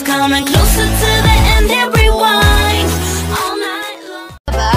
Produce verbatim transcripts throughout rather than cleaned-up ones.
coming closer to the end, and rewind all night long.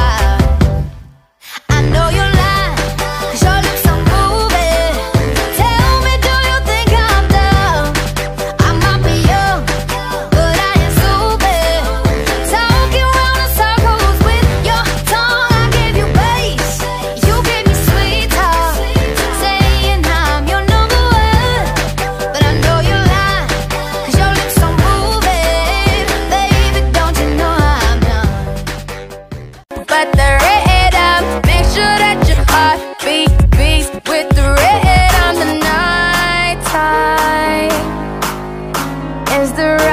I know you're lying, 'cause your lips are moving. Tell me, do you think I'm dumb? I might be young, but I ain't stupid. Talking round in circles with your tongue. I give you bass, you give me sweet talk, saying I'm your number one. But I know you're lying, 'cause your lips are moving. Baby, don't you know I'm done? But the red up, make sure that your heart beat beats with the red on the night time. Is the